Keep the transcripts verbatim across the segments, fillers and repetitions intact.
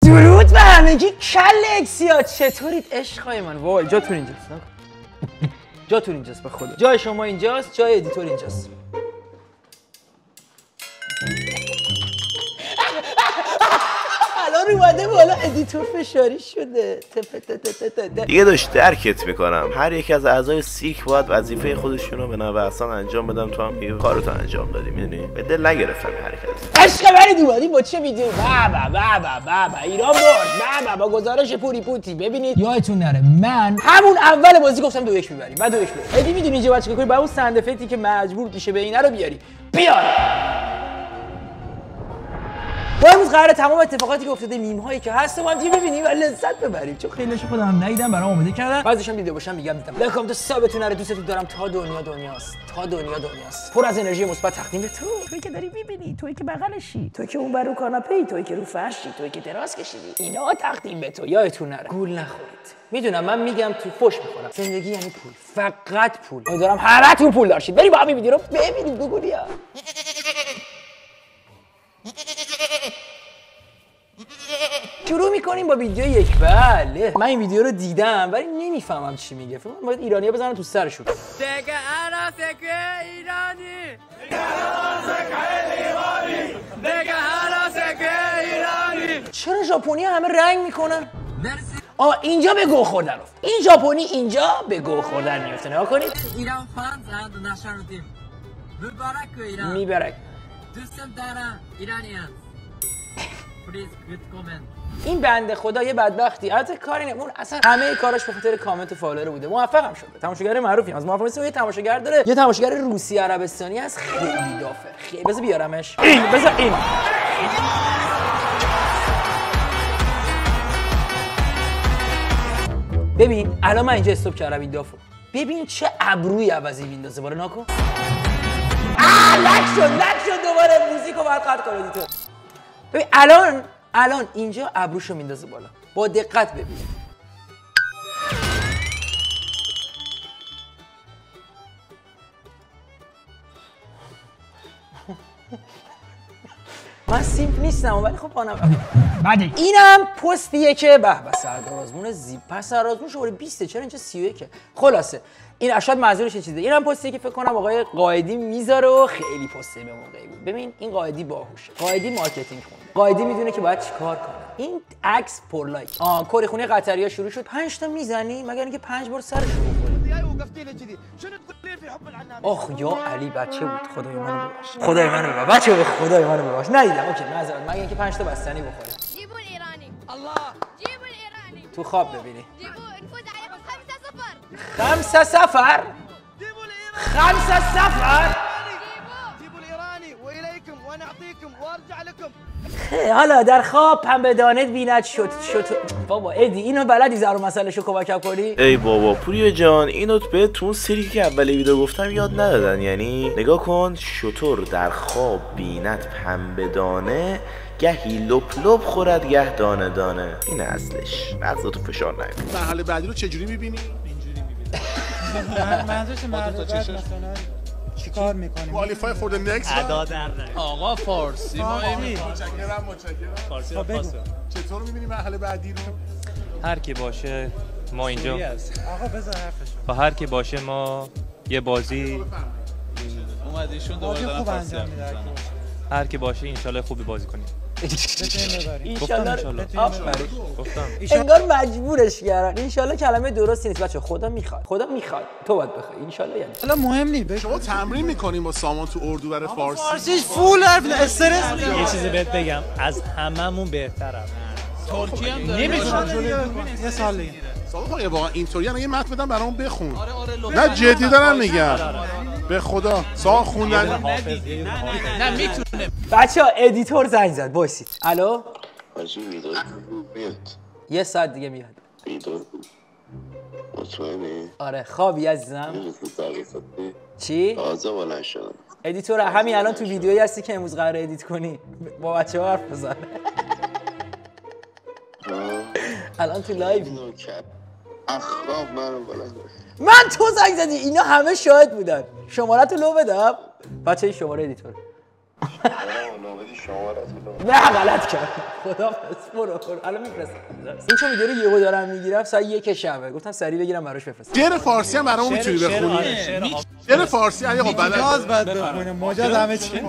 درود به همگی کل اکسیا، چطورید عشقای من؟ وای جاتون اینجاست، جاتون اینجاست، به خدا جای شما اینجاست، جای ادیتور اینجاست. الان اومده بالا ادیتور فشاری شده. دیگه داشت درکت میکنم. هر یک از اعضای سیک باید وظیفه خودشون رو به نوع احسان انجام بدم. تو هم یه کارتو انجام دادی، میدونی؟ به دل نگرفتم حرکت. عشق منی اومدیم با چه ویدیو؟ بابا بابا بابا ایران برد. بابا با گزارش پوری پوتی. ببینید یادتون نره من همون اول بازی گفتم دو یک میبریم. بعد دو یک میبریم. ادی میدونی اینجا باید چیکار کنی؟ با اون سند افکتی که مجبور میشه به اینا رو بیاری. بیار. با امروز قراره تمام اتفاقاتی که افتاده، میم هایی که هست ما هم ببینیم و لذت ببریم، چون خیلیش خودم ندیدم، برام آماده کردن. بعضیش هم دیده باشم میگم دیدم. لکام تو سابتون نره، دوستتون دارم تا دنیا دنیاست. تا دنیا دنیاست. پر از انرژی مثبت تقدیم به تو. تویی که داری میبینی، تویی که بغلشی، تویی که اون بر رو کاناپه‌ای، تویی که رو فرشی، تویی که دراز کشیدی. اینا تقدیم به تو. یادتون نره گول نخورید. میدونم من میگم تو فوش میخورم. زندگی یعنی پول، فقط پول. امیدوارم همتون پول داشتید. بریم با هم ویدیو رو ببینیم. گوگلیا شروع میکنیم با ویدیو یک. بله من این ویدیو رو دیدم ولی نمیفهمم چی میگه. فکر کنم باید ایرانی‌ها بزنن تو سرشون. چرا ژاپنی همه رنگ میکنن؟ آ اینجا به گو خوردن افت. این ژاپنی اینجا به گو خوردن میفته. نگاه کنید. ایران فانز اند نشنال تیم. مبارک ایران. میبرک. دوست دارم ایرانیان. پلیز گود کامنت. این بنده خدا یه بدبختی، البته کاری نه، اون اصلا همه کاراش به خاطر کامنت و فالوور بوده. موفقم شده. تماشاگر معروفی از موفق نیست. یه تماشاگر داره، یه تماشاگر روسی عربستانی هست، خیلی دافر. خیلی بذار بیارمش. این بذار این. ببین الان من اینجا استاپ کردم این دافو. ببین چه ابروی عوضی میندازه بالا. ناکن. آ لک شد، لک شد دوباره. موزیکو باید قطع کنید تو. ببین الان الان اینجا ابروشو میندازه بالا. با دقت ببین. من سیمپ نیستم ولی خب پانم. بعد اینم پستیه که به به سردار آزمون زیپ. پس سردار آزمون شماره بیست. چرا اینجا سی و یک؟ خلاصه این شاید منظورش چه چیزه. اینم پستیه که فکر کنم آقای قائدی میذاره و خیلی پسته به موقعی بود. ببین این قائدی باهوشه. قائدی مارکتینگ خونده. قائدی میدونه که باید چیکار کنه. این عکس پر لایک. آ کره خونه قطریا شروع شد. پنج تا میزنی مگر اینکه پنج بار سرش بخوری. آخ یا علی بچه بود. خدای منو ببخش. خدای منو ببخش. بچه به خدای منو ببخش. ندیدم. اوکی معذرت. مگر اینکه پنج تا بستنی بخوره. جيبوا الايراني الله جيبوا الايراني تو خواب ببینی. جيبوا نفوز عليكم خمسة صفر خمسة صفر خمسة صفر جيبوا الايراني واليكم ونعطيكم وارجع لكم. حالا در خواب پنبه دانت بیند شد شد. بابا ادی اینو بلدی زارو مسئلهشو کمکم کنی؟ ای بابا پوریا جان اینو به تو سری که اول ویدیو گفتم یاد ندادن. یعنی نگاه کن شطور در خواب بیند پنبه دانه گهی لپ لپ خورد گه دانه دانه. این اصلش. مغزتو فشار نیار. مرحله بعدی رو چجوری می‌بینی؟ اینجوری می‌بینی. منظورش مرحله بعد مثلا چیکار می‌کنیم؟ کوالیفای فور دی نکست ادا در آقا فارسی ما متشکرم متشکرم. فارسی فارسی. چطور می‌بینی مرحله بعدی رو؟ هر کی باشه ما اینجا آقا بذار حرفشو. با هر کی باشه ما یه بازی اومدیشون دوباره دارن فارسی هم میزنن. هر کی باشه انشالله خوبی بازی کنیم. انشالله. آفرین. گفتم انگار مجبورش کردن. انشالله کلمه درستی نیست بچه. خدا میخواد. خدا میخواد. تو باید بخوای. انشالله یعنی. حالا مهم نیست. شما تمرین می‌کنیم با سامان تو اردو برای فارسی. فارسیش فول حرف استرس. یه چیزی بهت بگم از هممون بهترم. ترکی هم داره. یه سال دیگه. سامان خب واقعا اینطوری اگه متن بدم برام بخون. نه جدی دارم میگم. به خدا سال خوندن نه میتونه. بچه‌ها ادیتور زنگ زد. وایسید. الو حاجی ویدیو میاد. یه ساعت دیگه میاد. ویدیو مطمئنی؟ آره خوابی عزیزم. چی؟ تازه بلند شدم. ادیتور همین الان تو ویدیویی هستی که امروز قراره ادیت کنی. با بچه‌ها حرف بزن. الان تو لایو اخواب منو بلند. من تو زنگ زدی. اینا همه شاهد بودن. شماره تو لو بدم. بچه این شماره ادیتور. شما غلط کردم. نه غلط کرد. خدا برو برو الان میفرستم. این چون ویدیو رو یهو دارم میگیرم ساعت یک شبه گفتم سریع بگیرم براش بفرستم. شعر فارسی هم برامون میتونی بخونی؟ شعر فارسی علی آقا بلد مجاز بعد بخونه مجاز همه چی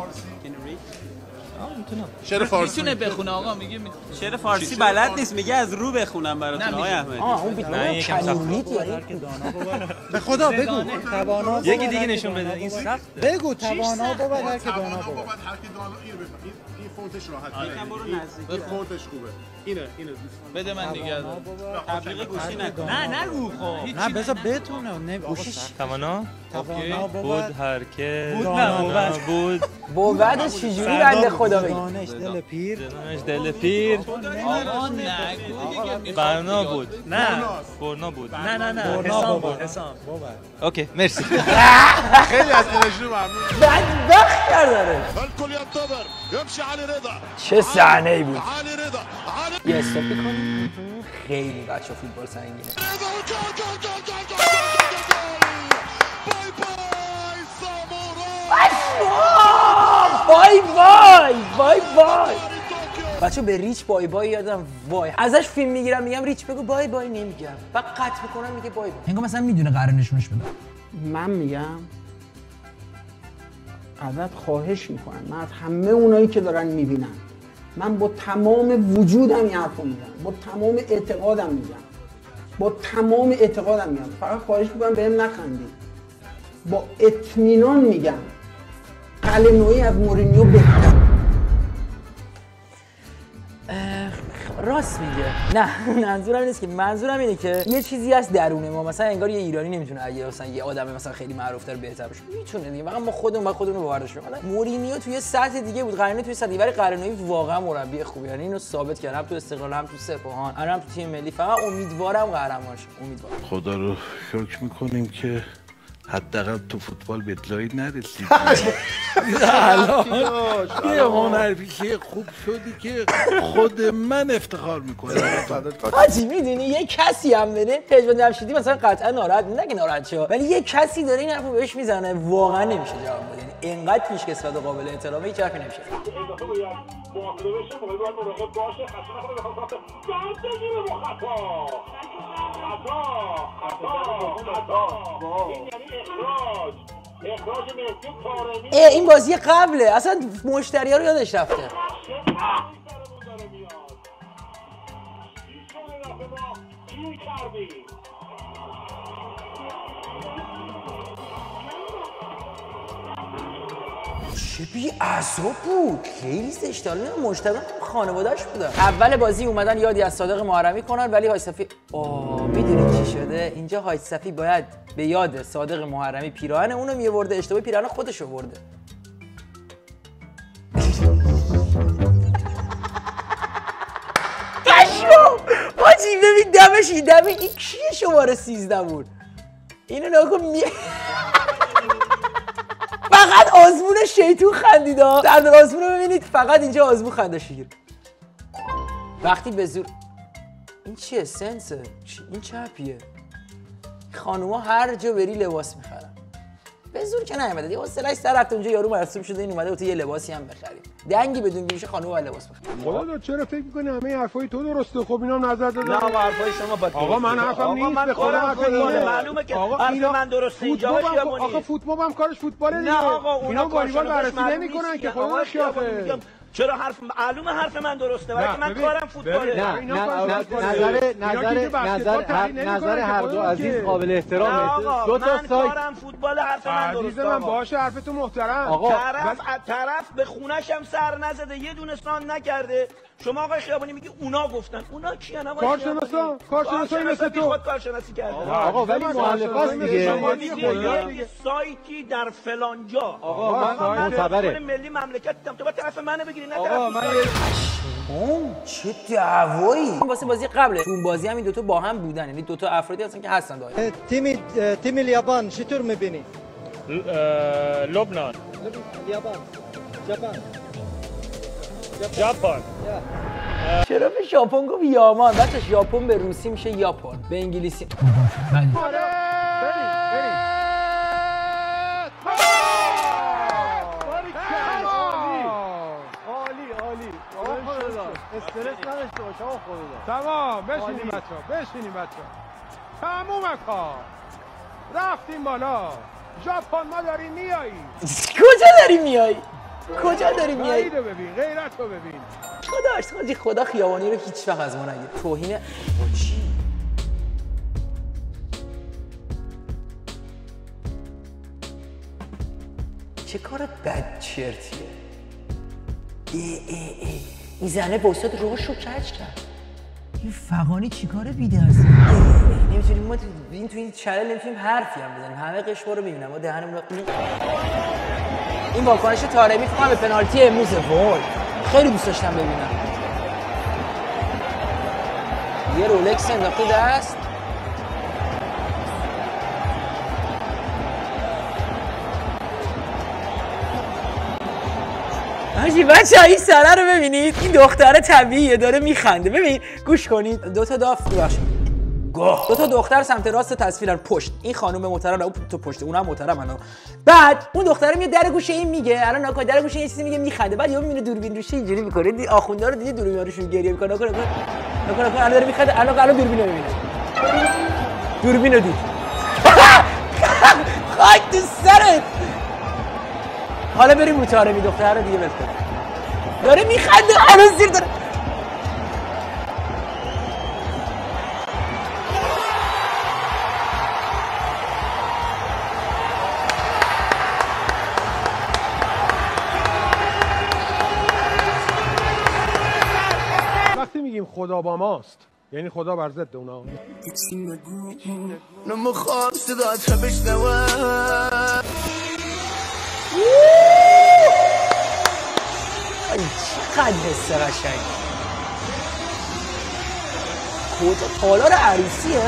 شعر فارسی میتونه بخونه آقا میگه شعر فارسی بلد نیست میگه از رو بخونم براتون آقای احمدی. آه اون بیت کلمات یعنی به خدا بگو توانا یکی دیگه نشون بده این سخت بگو توانا بود هر که دانا بود. هر کی دانا اینو بفهم این فونتش راحته. یکم برو نزدیک. این فونتش خوبه. اینه اینه بده من دیگه تبلیغ گوشی نکن. نه نه رو خب نه بذار بتونه نه گوشیش توانا توانا بود هر که بود دانا بود بعدش چجوری بنده خدا بگه دانش دل پیر دانش دل پیر آقا نگو دیگه برنا بود نه برنا بود نه نه نه حسام بود حسام اوکی مرسی خیلی از انرژی ممنون. بدبخت کردنش. الكل ينتظر يمشي علي رضا. چه صحنه‌ای بود. علي رضا. یه استاپ می‌کنیم. خیلی بچه فوتبال سنگینه. بای بای بای بای بچه به ریچ بای بای یادم وای ازش فیلم میگیرم میگم ریچ بگو بای بای نمیگم بعد قطع میکنم میگه بای بای انگار مثلا میدونه قرار نشونش بده. من میگم ازت خواهش میکنم من از همه اونایی که دارن میبینن من با تمام وجودم این حرفو میگم با تمام اعتقادم میگم با تمام اعتقادم میگم فقط خواهش میکنم بهم نخندید با اطمینان میگم قلنویی از مورینیو بهتر. راست میگه. نه منظورم نیست که منظورم اینه که یه چیزی هست درون ما مثلا انگار یه ایرانی نمیتونه اگه مثلا یه آدم مثلا خیلی معروف تر بهتر بشه میتونه دیگه فقط ما خودمون با خودمون باور داشته باشیم. مورینیو توی سطح دیگه بود قرنه توی سطح ولی قرنویی واقعا مربی خوبیه یعنی اینو ثابت کرد هم تو استقلال هم تو سپاهان هم تو تیم ملی فقط امیدوارم قهرمان شه امیدوارم. خدا رو شکر میکنیم که حداقل تو فوتبال به اطلاعی نرسید. یه هنرپیشه خوب شدی که خود من افتخار میکنم. حاجی میدونی یه کسی هم بده پژمان جمشیدی مثلا قطعا ناراحت نه که ناراحت شه ولی یه کسی داره این حرفو بهش میزنه واقعا نمیشه جواب بده یعنی اینقدر پیشکسوت و قابل احترامه هیچ حرفی نمیشه. ای این بازی قبله اصلا مشتری ها رو یادش رفته. چه بی اعصاب بود خیلی زشته حالا مجتمع خانواده‌اش بودن. اول بازی اومدن یادی از صادق محرمی کنن ولی حاج صفی آه میدونی چی شده اینجا حاج صفی باید به یاد صادق محرمی پیراهن اونو میورده اشتباه پیراهن خودش آورده. قشو حاجی ببین دمش این دمه این کیه شماره سیزده بود اینو نگاه می فقط آزمون شیطون خندیدا در آزمون رو ببینید فقط اینجا آزمون خندش گیر وقتی به زور این چیه سنسه این چپیه خانوما هر جا بری لباس میخرن به زور که نیومده دیگه حوصله‌اش سر رفت اونجا یارو مرسوم شده این اومده تو یه لباسی هم بخریم دنگی بدون گیشه خانوما باید لباس بخرن. خدا چرا فکر می‌کنی همه حرفای تو درسته خب اینا نظر دادن. نه آقا حرفای شما با آقا من حرفم نیست به خدا فوتبال معلومه که حرف من درسته اینجا خیابونی. آقا فوتبال هم کارش فوتباله دیگه. نه آقا اونا والیبال بررسی نمی‌کنن که خدا شافه. چرا حرف معلومه حرف من درسته ولی که من کارم فوتباله. نه نظر نظر نظر نظر هر دو عزیز قابل احترامه. دو تا سایت کارم فوتبال حرف من درسته. من باشه حرفتون محترم. آقا طرف طرف به خونش هم سر نزده یه دونه سان نکرده. شما آقای خیابانی میگی اونا گفتن اونا کیان آقا کارشناسا کارشناسا مثل تو خود کارشناسی کرده آقا ولی مؤلفه‌است دیگه یه سایتی در فلان جا آقا من معتبره ملی مملکت دیدم تو با طرف منو بگیری نه آقا من اون چه دعوایی واسه بازی قبله تو اون بازی هم این دو تا با هم بودن یعنی دو تا افرادی هستن که هستن دایر تیم تیم الیابان چطور می‌بینی لبنان الیابان ژاپن ژاپن چرا به ژاپن گفت یامان بچه ژاپن به روسی میشه یاپن به انگلیسی بریم بریم استرس نداشته باش آقا خدا. تمام بشینیم بچه‌ها بشینیم بچه‌ها. تموم کار. رفتیم بالا. ژاپن ما داریم میایی. کجا داری میایی؟ کجا داری میایی؟ غیرت رو ببین، غیرت رو ببین. خدا خدا خدا خیابانی رو هیچ وقت از ما نگیر. توهین چی؟ چه کار بد چرتیه؟ ای ای ای این زنه بایستاد روش رو کج کرد. این فغانی چی کاره بیدرزه؟ نمیتونیم ما تو این تو این چنل نمیتونیم حرفی هم بزنیم. همه قشقا رو ببینم ما دهنمون رو این واکنش طارمی فکر کنم به پنالتی امروز وای خیلی دوست داشتم ببینم. یه رولکس انداخته دست. آجی بچه این سره رو ببینید. این دختر طبیعیه داره میخنده. ببین گوش کنید. دو تا داف ببخشید دو تا دختر سمت راست تصویرن پشت. این خانم محترم اون تو پشت اونم محترمن. بعد اون دختره میاد در گوشه این میگه الان ناکن در گوشه این چیزی میگه میخنده. بعد یهو میبینه دوربین روشه اینجوری میکنه. دی آخوندا رو دیدی دوربین روشون گریه میکنه. ناکن ناکن ناکن ناکن الان داره میخنده. الان الان دوربین رو میبینه. دوربین رو دید. خاک تو سرت. حالا بریم رو طارمی دختر رو دیگه ول کن. داره میخنده الان زیر داره. وقتی میگیم خدا با ماست یعنی خدا بر ضد اونا. نمیخوام صدات بشنوم. چقدر حس قشنگ. کجا تالار عروسیه؟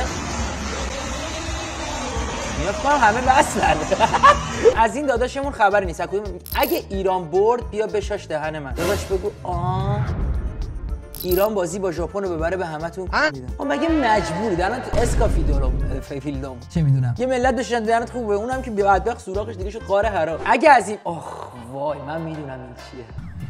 میاد کنم همه بسلن. از این داداشمون خبری نیست. اگه ایران برد بیا بشاش دهن من. داداش بگو آه ایران بازی با ژاپن رو ببره به همتون میدم. خب مگه مجبوری الان تو اسکافی دورم فیلدوم چه میدونم یه ملت بشن درنت خوبه. اونم که بدبخت سوراخش دیگه شد قاره حرام. اگه از این آخ وای من میدونم این چیه.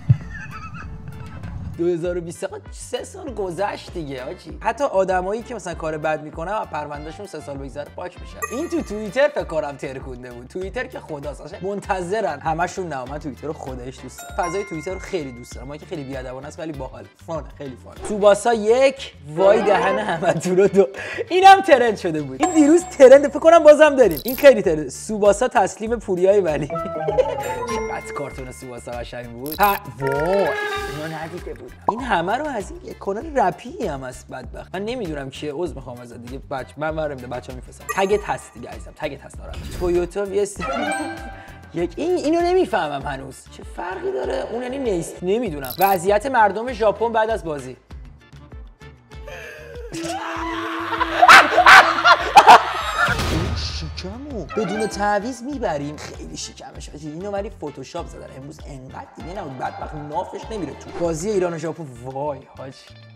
دو هزار و بیست سه سال گذشت دیگه آجی. حتی آدمایی که مثلا کار بد میکنن پروندهشون سه سال بگذره پاک میشن. این تو توییتر فکر کنم ترکونده بود. توییتر که خداست اصلا منتظرن همشون. نه من توییتر رو خودش دوست دارم. فضای توییتر رو خیلی دوست دارم. ما که خیلی بیادبانه است ولی باحال فان خیلی فان. توباسا یک وای دهن همتون رو دو. اینم ترند شده بود. این دیروز ترند فکر کنم بازم داریم. این خیلی ترند. سوباسا تسلیم پوریای ولی. چقدر کارتون سوباسا قشنگ بود. وای اینو ندیده بود. این همه رو از این یک کانال رپی هم هست بدبخت. من نمیدونم چیه عذر میخوام ازت دیگه. بچه من ورم میده بچه‌ها میفرستم. تگت هست دیگه عزیزم. تگت هست دارم. تویوتا ویس یک این اینو نمیفهمم هنوز. چه فرقی داره؟ اون یعنی نیست. نمیدونم. وضعیت مردم ژاپن بعد از بازی. شیکمو بدون تعویض میبریم. خیلی شیکمش آجی. اینو ولی فتوشاپ زدن امروز انقدر دیگه نبود. بدبخت نافش نمیره تو بازی ایران و ژاپن. وای حاج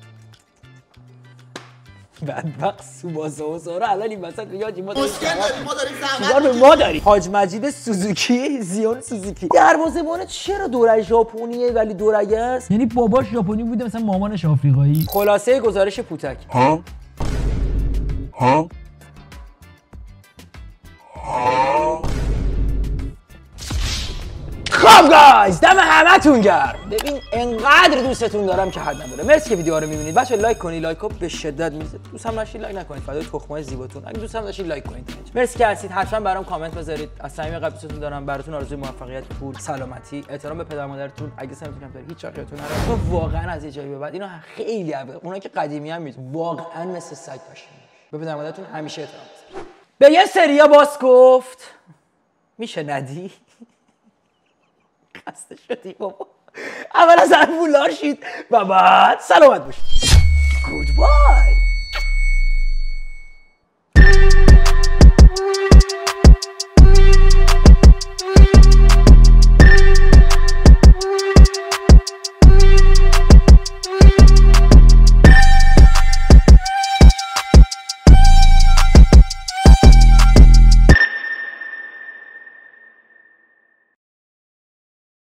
بدبخت سوباسا و سارا الان این وسط میگه حاجی ما داریم ما داریم زحمت ما داریم. حاج مجید سوزوکی زیون سوزوکی دروازه‌بان چرا دوره ژاپنیه ولی دورگه است؟ یعنی باباش ژاپنی بوده مثلا مامانش آفریقایی. خلاصه گزارش پوتک. ها ها خب گایز دم همتون گرم. ببین انقدر دوستتون دارم که حد نداره. مرسی که ویدیو رو میبینید. بچه‌ها لایک کنید. لایکو به شدت میزه. دوست هم داشتید لایک نکنید. فدای تخمای زیباتون. اگه دوست هم داشتید لایک کنید. مرسی که هستید. حتما برام کامنت بذارید. از صمیم قلب دوستتون دارم. براتون آرزوی موفقیت، پول، سلامتی، احترام به پدر مادرتون. اگه سمتون کم داره هیچ یادتون نره. تو واقعا از یه جایی به بعد اینا خیلی عبه. اونا که قدیمی هم میز واقعا مثل سگ باشین. به پدر مادرتون همیشه احترام بذارید. به یه سریا باز گفت میشه ندی؟ خسته شدی بابا. اول از همون لار شید و بعد سلامت باشید. گودبای.